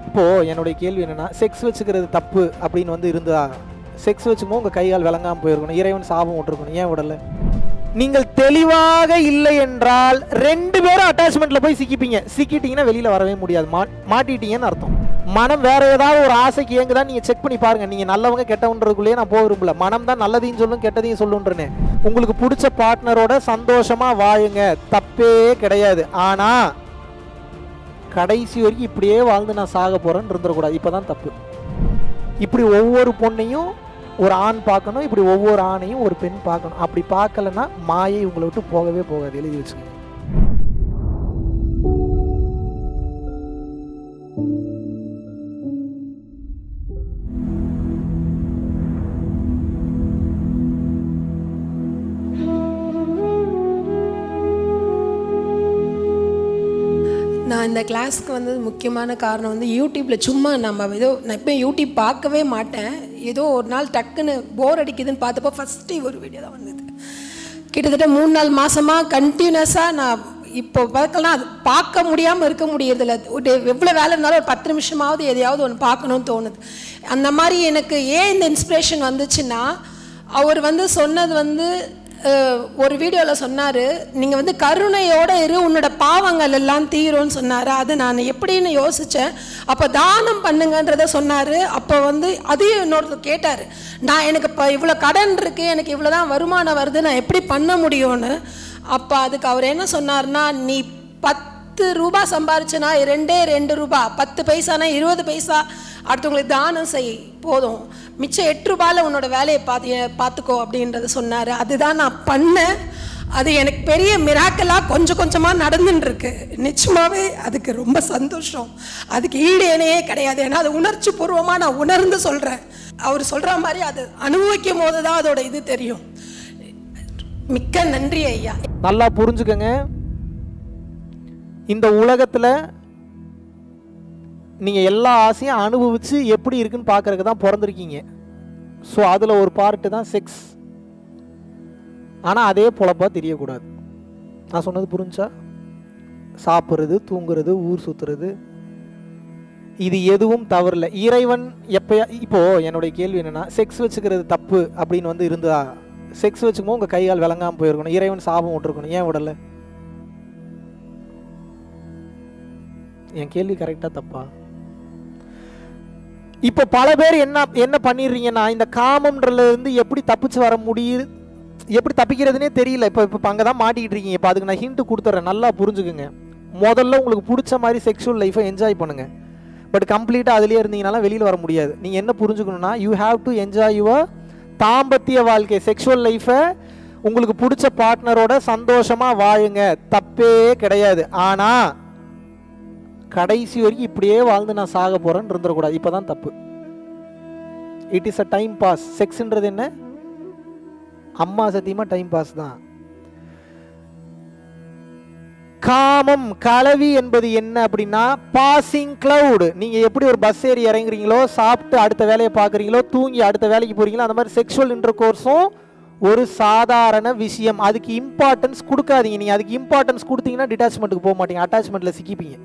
இப்போது என்னுடைய கேள்வி என்னென்னா, செக்ஸ் வச்சுக்கிறது தப்பு அப்படின்னு வந்து இருந்தா, செக்ஸ் வச்சுமோ உங்கள் கையால் விளங்காமல் போயிருக்கணும், இறைவன் சாபம் விட்டுருக்கணும், ஏன் விடலை? நீங்கள் தெளிவாக இல்லை என்றால் 2 பேரும் அட்டாச்மெண்ட்டில் போய் சிக்கிப்பீங்க. சிக்கிட்டீங்கன்னா வெளியில் வரவே முடியாது, மாட்டிட்டீங்கன்னு அர்த்தம். மனம் வேற ஏதாவது ஒரு ஆசைக்கு ஏங்குதான் நீங்கள் செக் பண்ணி பாருங்கள். நீங்கள் நல்லவங்க கெட்டவன்றதுக்குள்ளேயே நான் போக விரும்பல. மனம் தான் நல்லதையும் சொல்லும் கெட்டதையும் சொல்லுன்றேனே. உங்களுக்கு பிடிச்ச பார்ட்னரோட சந்தோஷமாக வாழுங்க, தப்பே கிடையாது. ஆனால் கடைசி வரைக்கும் இப்படியே வாழ்ந்து நான் சாக போகிறேன்னு இருந்துடக்கூடாது. இப்போ தான் தப்பு. இப்படி ஒவ்வொரு பொண்ணையும் ஒரு ஆண் பார்க்கணும், இப்படி ஒவ்வொரு ஆணையும் ஒரு பெண் பார்க்கணும். அப்படி பார்க்கலன்னா மாயை உங்களை விட்டு போகவே போகாது, எழுதி வச்சுக்கோங்க. நான் இந்த கிளாஸ்க்கு வந்தது முக்கியமான காரணம் வந்து யூடியூப்பில் சும்மா நான் இப்போ யூடியூப் பார்க்கவே மாட்டேன். ஏதோ ஒரு நாள் டக்குன்னு போர் அடிக்குதுன்னு பார்த்தப்போ ஃபஸ்ட்டு ஒரு வீடியோ தான் வந்தது. கிட்டத்தட்ட 3-4 மாதமாக கண்டினியூஸாக நான் இப்போ பார்க்கலாம், அது பார்க்க முடியாமல் இருக்க முடியறதில்ல. எவ்வளோ வேலை இருந்தாலும் ஒரு 10 நிமிஷமாவது எதையாவது ஒன்று பார்க்கணுன்னு தோணுது. அந்த மாதிரி எனக்கு ஏன் இந்த இன்ஸ்பிரேஷன் வந்துச்சுன்னா, அவர் வந்து சொன்னது வந்து ஒரு வீடியோவில் சொன்னார், நீங்கள் வந்து கருணையோடு இரு, உன்னோட பாவங்கள் எல்லாம் தீரும்னு சொன்னார். அது நான் எப்படின்னு யோசித்தேன். அப்போ தானம் பண்ணுங்கன்றத சொன்னார். அப்போ வந்து அதையும் இன்னொருத்தர் கேட்டார், எனக்கு இப்போ இவ்வளோ கடன் இருக்குது, எனக்கு இவ்வளோ தான் வருமானம் வருது, நான் எப்படி பண்ண முடியும்னு. அப்போ அதுக்கு அவர் என்ன சொன்னார்னா, நீ 10 ரூபா சம்பாரிச்சுனா 2 ரூபா, 10 பைசானா 20 பைசா அடுத்தவங்களுக்கு தானம் செய், போதும், மிச்சம் 8 ரூபாயில் உன்னோட வேலையை பார்த்துக்கோ அப்படின்றத சொன்னார். அதுதான் நான் பண்ணேன். அது எனக்கு பெரிய மிராக்கலாக கொஞ்சம் கொஞ்சமாக நடந்துட்டுருக்கு. நிச்சயமாகவே அதுக்கு ரொம்ப சந்தோஷம். அதுக்கு ஈடு இணையே கிடையாது. ஏன்னா அது உணர்ச்சி பூர்வமாக நான் உணர்ந்து சொல்கிறேன். அவர் சொல்கிற மாதிரி அது அனுபவிக்கும் போது தான் அதோட இது தெரியும். மிக்க நன்றி ஐயா. நல்லா புரிஞ்சுக்கங்க, இந்த உலகத்தில் நீங்கள் எல்லா ஆசையும் அனுபவித்து எப்படி இருக்குன்னு பார்க்குறதுக்கு தான் பிறந்திருக்கீங்க. ஸோ அதில் ஒரு பார்ட்டு தான் செக்ஸ். ஆனால் அதே பொழப்பாக தெரியக்கூடாது. நான் சொன்னது புரிஞ்சா? சாப்பிட்றது, தூங்குறது, ஊர் சுற்றுறது, இது எதுவும் தவறில்லை. இறைவன் இப்போது என்னுடைய கேள்வி என்னென்னா, செக்ஸ் வச்சுக்கிறது தப்பு அப்படின்னு வந்து இருந்தா, செக்ஸ் வச்சுமோ உங்கள் கையால் விளங்காமல் போயிருக்கணும், இறைவன் சாபம் விட்டுருக்கணும், ஏன் விடலை? என் கேள்வி கரெக்டாக தப்பா? இப்போ பல பேர் என்ன பண்ணிடுறீங்கன்னா, இந்த காமம்ன்றதுலேருந்து எப்படி தப்பிச்சு வர முடியுது, எப்படி தப்பிக்கிறதுனே தெரியல. இப்போ அங்கே தான் மாட்டிக்கிட்டு இருக்கீங்க. இப்போ அதுக்கு நான் ஹிண்ட் கொடுத்துட்றேன், நல்லா புரிஞ்சுக்குங்க. முதல்ல உங்களுக்கு பிடிச்ச மாதிரி செக்ஷுவல் லைஃப்பை என்ஜாய் பண்ணுங்கள். பட் கம்ப்ளீட்டாக அதிலே இருந்தீங்கனால வெளியில் வர முடியாது. நீங்கள் என்ன புரிஞ்சுக்கணுன்னா, you have to enjoy your தாம்பத்திய வாழ்க்கை, செக்ஷுவல் லைஃப்பை உங்களுக்கு பிடிச்ச பார்ட்னரோட சந்தோஷமாக வாழுங்க, தப்பே கிடையாது. ஆனால் கடைசி வரைக்கும் இப்படியே வாழ்ந்து நான் சாக போகிறேன்னு இருந்துடக்கூடாது. இப்போ தான் தப்பு. It is a time pass. செக்ஸ்ன்றது என்ன? அம்மா சத்தியமாக டைம் பாஸ் தான். காமம், கலவி என்பது என்ன அப்படின்னா, பாசிங் கிளவுட். நீங்கள் எப்படி ஒரு பஸ் ஏறி இறங்குறீங்களோ, சாப்பிட்டு அடுத்த வேலையை பார்க்குறீங்களோ, தூங்கி அடுத்த வேலைக்கு போகிறீங்களோ, அந்த மாதிரி செக்ஷுவல் இன்டர்கோர்ஸும் ஒரு சாதாரண விஷயம். அதுக்கு இம்பார்ட்டன்ஸ் கொடுக்காதீங்க. நீங்கள் அதுக்கு இம்பார்ட்டன்ஸ் கொடுத்தீங்கன்னா டிட்டாச்மெண்ட்டுக்கு போக மாட்டீங்க, அட்டாச்மெண்ட்டில் சிக்கிப்பீங்க.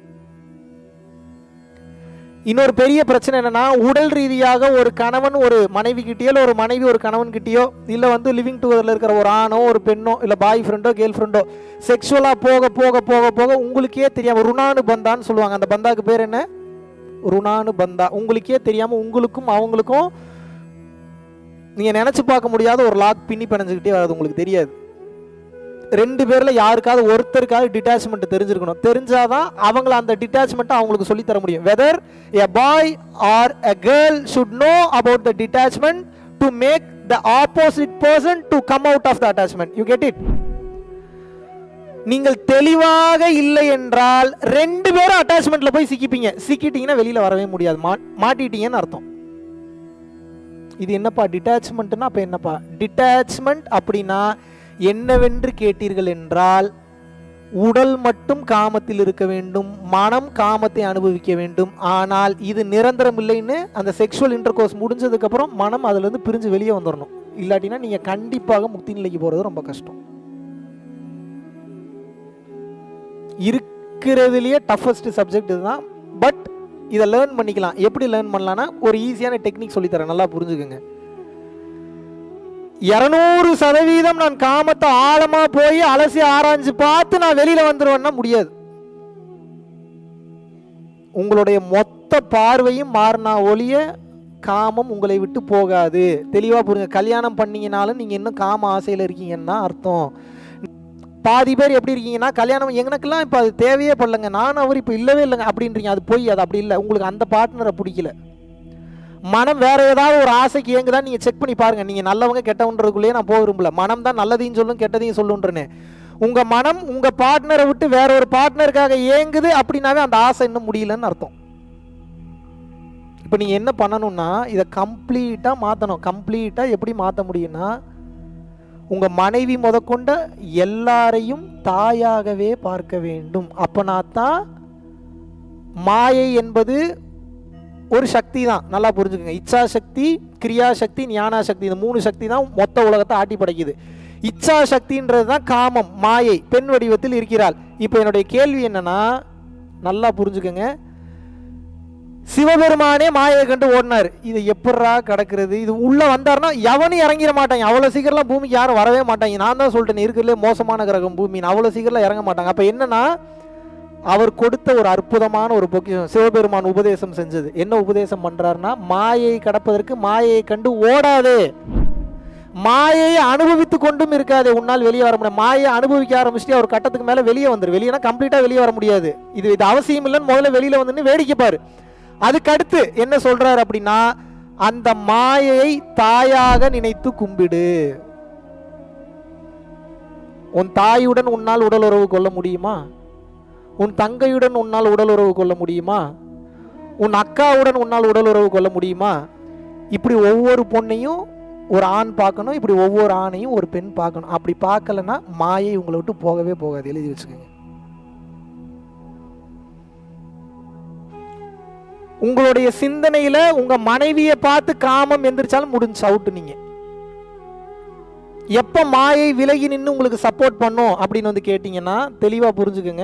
இன்னொரு பெரிய பிரச்சனை என்னன்னா, உடல் ரீதியாக ஒரு கணவன் ஒரு மனைவி கிட்டேயோ, இல்லை ஒரு மனைவி ஒரு கணவன் கிட்டேயோ, இல்லை வந்து லிவிங் டுகெதரில் இருக்கிற ஒரு ஆணோ ஒரு பெண்ணோ, இல்லை பாய் ஃப்ரெண்டோ கேர்ள் ஃப்ரெண்டோ செக்ஷுவலாக போக போக போக போக உங்களுக்கே தெரியாமல், ருணானு பந்தான்னு சொல்லுவாங்க, அந்த பந்தாக்கு பேர் என்ன? ருணானு பந்தா. உங்களுக்கே தெரியாமல் உங்களுக்கும் அவங்களுக்கும் நீங்கள் நினச்சி பார்க்க முடியாத ஒரு லாக் பின்னி பிணைஞ்சுக்கிட்டே வராது, உங்களுக்கு தெரியாது. 2 பேரில் யாருக்காவது ஒருத்தருக்காவது டிட்டாச்மெண்ட் தெரிஞ்சிருக்கணும். தெரிஞ்சாதான் அவங்கள அந்த டிட்டாச்மெண்ட்டை அவங்களுக்கு சொல்லித்தர முடியும். Whether a boy or a girl should know about the detachment to make the opposite person to come out of the attachment. You get it? நீங்கள் தெளிவாக இல்லை என்றால் 2 பேரும் அட்டாச்மெண்ட்டில் போய் சிக்கிப்பீங்க. சிக்கிட்டீங்கன்னா வெளியில் வரவே முடியாது, மாட்டிட்டீங்கன்னு அர்த்தம். இது என்னப்பா டிட்டாச்மெண்ட்னா? அப்போ என்னப்பா டிட்டாச்மெண்ட் அப்படின்னா என்னவென்று கேட்டீர்கள் என்றால், உடல் மட்டும் காமத்தில் இருக்க வேண்டும், மனம் காமத்தை அனுபவிக்க வேண்டும். ஆனால் இது நிரந்தரம் இல்லைன்னு அந்த செக்ஷுவல் இன்டர்கோர்ஸ் முடிஞ்சதுக்கப்புறம் மனம் அதுலேருந்து பிரிஞ்சு வெளியே வந்துடணும். இல்லாட்டினா நீங்கள் கண்டிப்பாக முக்தி நிலைக்கு போகிறது ரொம்ப கஷ்டம். இருக்கிறதுலேயே டஃபஸ்ட் சப்ஜெக்ட் இதுதான். பட் இதை லேர்ன் பண்ணிக்கலாம். எப்படி லேர்ன் பண்ணலான்னா ஒரு ஈஸியான டெக்னிக் சொல்லித்தரேன், நல்லா புரிஞ்சுக்கோங்க. 200% நான் காமத்தை ஆழமா போய் அலசி ஆராய்ஞ்சு பார்த்து நான் வெளியில வந்துருவேன்னா முடியாது. உங்களுடைய மொத்த பார்வையும் மாறினா ஒழிய காமம் உங்களை விட்டு போகாது. தெளிவா புரியுங்க. கல்யாணம் பண்ணீங்கனாலும் நீங்க இன்னும் காம ஆசையில இருக்கீங்கன்னா அர்த்தம். பாதி பேர் எப்படி இருக்கீங்கன்னா, கல்யாணம் எங்களுக்கெல்லாம் இப்போ அது தேவையே படலைங்க, நானும் அவர் இப்போ இல்லவே இல்லைங்க அப்படின்றீங்க. அது போய் அது அப்படி இல்லை. உங்களுக்கு அந்த பார்ட்னரை பிடிக்கல, மனம் வேற ஏதாவது ஒரு ஆசைக்கு ஏங்குதான் நீங்கள் செக் பண்ணி பாருங்க. நீங்கள் நல்லவங்க கெட்டவன்றதுக்குள்ளேயே நான் போக விரும்பல. மனம் தான் நல்லதையும் சொல்லும் கெட்டதையும் சொல்லுன்றேன்னு. உங்கள் மனம் உங்கள் பார்ட்னரை விட்டு வேற ஒரு பார்ட்னருக்காக ஏங்குது அப்படின்னாவே அந்த ஆசை இன்னும் முடியலன்னு அர்த்தம். இப்போ நீங்கள் என்ன பண்ணணும்னா இதை கம்ப்ளீட்டாக மாற்றணும். கம்ப்ளீட்டாக எப்படி மாற்ற முடியும்னா, உங்கள் மனைவி முதற்கொண்ட எல்லாரையும் தாயாகவே பார்க்க வேண்டும். அப்போனா தான் மாயை என்பது ஒரு சக்தி தான், நல்லா புரிஞ்சுக்கோங்க. இச்சா சக்தி, கிரியா சக்தி, ஞானா சக்தி, இந்த 3 சக்தி தான் மொத்த உலகத்தை ஆட்டி படைக்குது. இச்சா சக்தின்றது தான் காமம், மாயை பெண் வடிவத்தில் இருக்கிறாள். இப்போ என்னுடைய கேள்வி என்னன்னா, நல்லா புரிஞ்சுக்கோங்க. சிவபெருமானே மாயை கண்டு ஓடினார். இது எப்படா கிடக்கிறது? இது உள்ள வந்தார்னா எவனும் இறங்கிட மாட்டாங்க. அவ்வளோ சீக்கிரம்லாம் பூமிக்கு யாரும் வரவே மாட்டாங்க. நான் தான் சொல்லிட்டேன், இருக்கிறதுலே மோசமான கிரகம் பூமி, அவ்வளோ சீக்கிரம் இறங்க மாட்டாங்க. அப்போ என்னன்னா, அவர் கொடுத்த ஒரு அற்புதமான ஒரு பொக்கிஷம் சிவபெருமான் உபதேசம் செஞ்சது. என்ன உபதேசம் பண்றாருன்னா, மாயை கடப்பதற்கு மாயையை கண்டு ஓடாதே, மாயையை அனுபவித்து கொண்டும் இருக்காதே, உன்னால் வெளியே வர முடியாது. மாயை அனுபவிக்க ஆரம்பிச்சுட்டு ஒரு கட்டத்துக்கு மேலே வெளியே வந்துரு. வெளியேனா கம்ப்ளீட்டாக வெளியே வர முடியாது. இது அவசியம் இல்லைன்னு முதல்ல வெளியில வந்து வேடிக்கை பாரு. அதுக்கடுத்து என்ன சொல்றாரு அப்படின்னா, அந்த மாயையை தாயாக நினைத்து கும்பிடு. உன் தாயுடன் உன்னால் உடல் உறவு கொள்ள முடியுமா? உன் தங்கையுடன் உன்னால் உடல் உறவு கொள்ள முடியுமா? உன் அக்காவுடன் உன்னால் உடல் உறவு கொள்ள முடியுமா? இப்படி ஒவ்வொரு பொண்ணையும் ஒரு ஆண் பார்க்கணும், இப்படி ஒவ்வொரு ஆணையும் ஒரு பெண் பார்க்கணும். அப்படி பார்க்கலன்னா மாயை உங்களை விட்டு போகவே போகாது. எழுதி வச்சுக்கோங்க. உங்களுடைய சிந்தனையில உங்க மனைவியை பார்த்து காமம் எந்திரிச்சாலும் முடிஞ்சு அவுட்டு. நீங்க எப்ப மாயை விலகி நின்று உங்களுக்கு சப்போர்ட் பண்ணும் அப்படின்னு வந்து கேட்டீங்கன்னா தெளிவா புரிஞ்சுக்குங்க.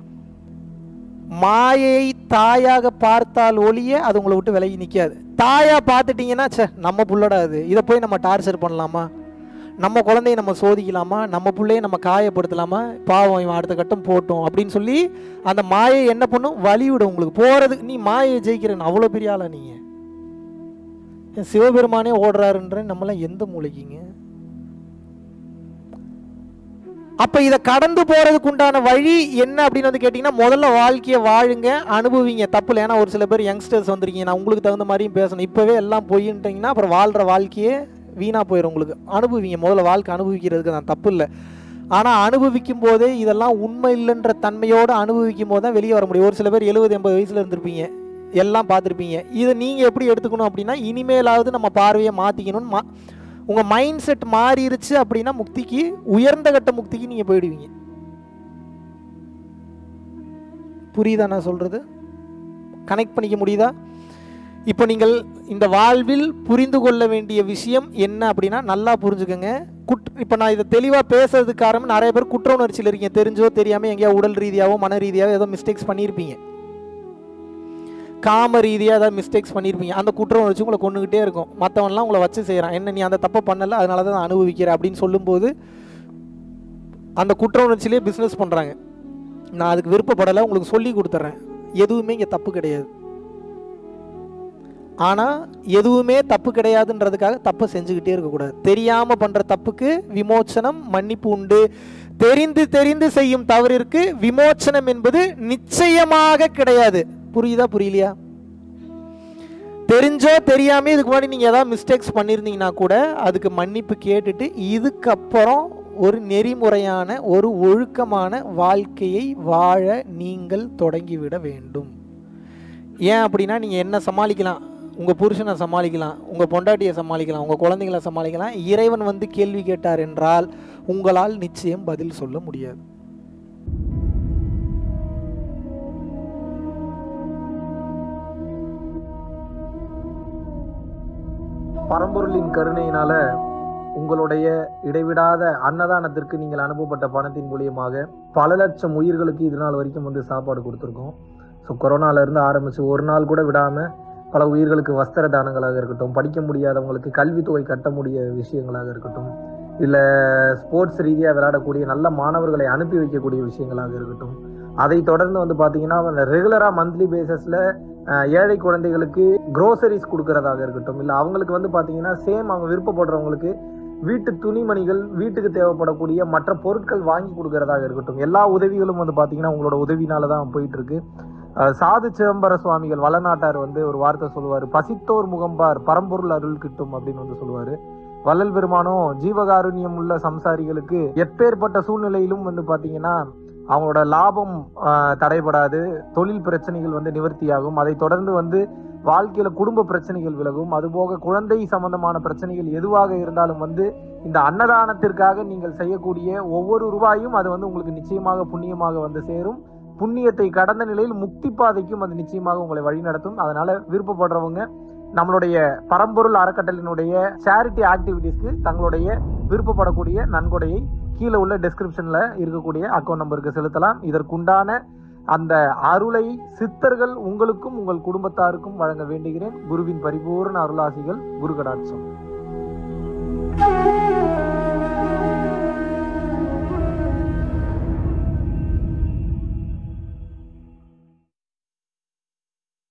மாயை தாயாக பார்த்தால் ஒழிய அது உங்களை விட்டு விலகி நிற்காது. தாயா பார்த்துட்டீங்கன்னா நம்ம புள்ளடா அது, இதை போய் நம்ம டார்ச்சர் பண்ணலாமா, நம்ம குழந்தைய நம்ம சோதிக்கலாமா, நம்ம பிள்ளைய நம்ம காயப்படுத்தலாமா, பாவம் இவன் அடுத்த கட்டம் போட்டோம் அப்படின்னு சொல்லி அந்த மாயை என்ன பண்ணும், வழிவிடும் உங்களுக்கு போகிறதுக்கு. நீ மாயை ஜெயிக்கிறேன்னு அவ்வளோ பெரிய ஆளா நீங்கள்? சிவபெருமானே ஓடுறாருன்ற நம்மளாம் எந்த மூளைக்குங்க? அப்போ இதை கடந்து போகிறதுக்கு உண்டான வழி என்ன அப்படின்னு வந்து கேட்டிங்கன்னா, முதல்ல வாழ்க்கையை வாழுங்க, அனுபவிங்க. தப்பு இல்லை. ஏன்னா ஒரு சில பேர் யங்ஸ்டர்ஸ் வந்துருக்கீங்க, நான் உங்களுக்கு தகுந்த மாதிரியும் பேசணும். இப்போவே எல்லாம் பொய்ன்ட்டிங்கன்னா அப்புறம் வாழ்கிற வாழ்க்கையே வீணாக போயிடும் உங்களுக்கு. அனுபவிங்க, முதல்ல வாழ்க்கை அனுபவிக்கிறதுக்கு தான் தப்பு இல்லை. ஆனால் அனுபவிக்கும் போதே இதெல்லாம் உண்மை இல்லைன்ற தன்மையோடு அனுபவிக்கும் போது தான் வெளியே வர முடியும். ஒரு சில பேர் 70-80 வயசில் இருந்திருப்பீங்க, எல்லாம் பார்த்துருப்பீங்க. இதை நீங்கள் எப்படி எடுத்துக்கணும் அப்படின்னா, இனிமேலாவது நம்ம பார்வையை மாற்றிக்கணும்னு உங்கள் மைண்ட் செட் மாறிடுச்சு அப்படின்னா முக்திக்கு, உயர்ந்த கட்ட முக்திக்கு நீங்கள் போயிடுவீங்க. புரியுதா நான் சொல்கிறது? கனெக்ட் பண்ணிக்க முடியுதா? இப்போ நீங்கள் இந்த வாழ்வில் புரிந்து கொள்ள வேண்டிய விஷயம் என்ன அப்படின்னா, நல்லா புரிஞ்சுக்கோங்க. இப்போ நான் இதை தெளிவாக பேசுறதுக்கு காரணம், நிறைய பேர் குற்ற உணர்ச்சியில் இருக்கீங்க. தெரிஞ்சோ தெரியாமல் எங்கேயா உடல் ரீதியாகவோ மன ரீதியாகவோ ஏதோ மிஸ்டேக்ஸ் பண்ணியிருப்பீங்க, காம ரீதியாக ஏதாவது மிஸ்டேக்ஸ் பண்ணியிருப்பீங்க. அந்த குற்ற உணர்ச்சி உங்களை கொண்டுகிட்டே இருக்கும். மற்றவன்லாம் உங்களை வச்சு செய்கிறான், என்ன நீ அந்த தப்பை பண்ணலை அதனால தான் நான் அனுபவிக்கிறேன் அப்படின்னு சொல்லும்போது அந்த குற்ற உணர்ச்சியிலே பிஸ்னஸ் பண்ணுறாங்க. நான் அதுக்கு விருப்பப்படலை, உங்களுக்கு சொல்லி கொடுத்துட்றேன், எதுவுமே இங்கே தப்பு கிடையாது. ஆனால் எதுவுமே தப்பு கிடையாதுன்றதுக்காக தப்பை செஞ்சுக்கிட்டே இருக்கக்கூடாது. தெரியாமல் பண்ணுற தப்புக்கு விமோச்சனம், மன்னிப்பு உண்டு. தெரிந்து தெரிந்து செய்யும் தவறிற்கு விமோச்சனம் என்பது நிச்சயமாக கிடையாது. புரியுதா புரியலையா? தெரிஞ்சோ தெரியாமல் இதுக்கு முன்னாடி நீங்கள் ஏதாவது மிஸ்டேக்ஸ் பண்ணியிருந்தீங்கன்னா கூட அதுக்கு மன்னிப்பு கேட்டுட்டு இதுக்கப்புறம் ஒரு நெறிமுறையான ஒரு ஒழுக்கமான வாழ்க்கையை வாழ நீங்கள் தொடங்கிவிட வேண்டும். ஏன் அப்படின்னா, நீங்கள் என்ன சமாளிக்கலாம், உங்கள் புருஷனை சமாளிக்கலாம், உங்கள் பொண்டாட்டியை சமாளிக்கலாம், உங்கள் குழந்தைகளை சமாளிக்கலாம். இறைவன் வந்து கேள்வி கேட்டார் என்றால் உங்களால் நிச்சயம் பதில் சொல்ல முடியாது. பரம்பொருளின் கருணையினால உங்களுடைய இடைவிடாத அன்னதானத்திற்கு நீங்கள் அனுப்பப்பட்ட பணத்தின் மூலியமாக பல லட்சம் உயிர்களுக்கு இது நாள் வரைக்கும் வந்து சாப்பாடு கொடுத்துருக்கோம். ஸோ கொரோனாலேருந்து ஆரம்பித்து ஒரு நாள் கூட விடாமல் பல உயிர்களுக்கு வஸ்திர தானங்களாக இருக்கட்டும், படிக்க முடியாதவங்களுக்கு கல்வித்தொகை கட்ட முடிய விஷயங்களாக இருக்கட்டும், இல்லை ஸ்போர்ட்ஸ் ரீதியாக விளையாடக்கூடிய நல்ல மாணவர்களை அனுப்பி வைக்கக்கூடிய விஷயங்களாக இருக்கட்டும், அதை தொடர்ந்து வந்து பார்த்தீங்கன்னா ரெகுலராக மந்த்லி பேசிஸில் ஏழை குழந்தைகளுக்கு க்ரோசரிஸ் கொடுக்கறதாக இருக்கட்டும், இல்லை அவங்களுக்கு வந்து பார்த்தீங்கன்னா சேம் அவங்க விருப்பப்படுறவங்களுக்கு வீட்டு துணிமணிகள், வீட்டுக்கு தேவைப்படக்கூடிய மற்ற பொருட்கள் வாங்கி கொடுக்கறதாக இருக்கட்டும், எல்லா உதவிகளும் வந்து பார்த்தீங்கன்னா உங்களோட உதவினால தான் போயிட்டு இருக்கு. சாது சிதம்பர சுவாமிகள் வளநாட்டார் வந்து ஒரு வார்த்தை சொல்லுவார், பசித்தோர் முகம்பார் பரம்பொருள் அருள் கிட்டும் அப்படின்னு வந்து சொல்லுவார். வள்ளல் பெருமானும் ஜீவகாருண்யம் உள்ள சம்சாரிகளுக்கு எப்பேற்பட்ட சூழ்நிலையிலும் வந்து பார்த்தீங்கன்னா அவங்களோட லாபம் தடைபடாது, தொழில் பிரச்சனைகள் வந்து நிவர்த்தியாகும், அதை தொடர்ந்து வந்து வாழ்க்கையில குடும்ப பிரச்சனைகள் விலகும், அதுபோக குழந்தை சம்பந்தமான பிரச்சனைகள் எதுவாக இருந்தாலும் வந்து இந்த அன்னதானத்திற்காக நீங்கள் செய்யக்கூடிய ஒவ்வொரு ரூபாயும் அது வந்து உங்களுக்கு நிச்சயமாக புண்ணியமாக வந்து சேரும். புண்ணியத்தை கடந்த நிலையில் முக்தி பாதைக்கும் அது நிச்சயமாக உங்களை வழிநடத்தும். அதனால விருப்பப்படுறவங்க நம்மளுடைய பரம்பொருள் அறக்கட்டளையினுடைய சேரிட்டி ஆக்டிவிட்டீஸ்க்கு தங்களுடைய விருப்பப்படக்கூடிய நன்கொடையை கீழே உள்ள டெஸ்கிரிப்ஷன்ல இருக்கக்கூடிய அக்கௌண்ட் நம்பருக்கு செலுத்தலாம். இதற்குண்டான அந்த அருளை சித்தர்கள் உங்களுக்கும் உங்கள் குடும்பத்தாருக்கும் வழங்க வேண்டுகிறேன். குருவின் பரிபூர்ண அருளாசிகள். குரு கடாட்சம்.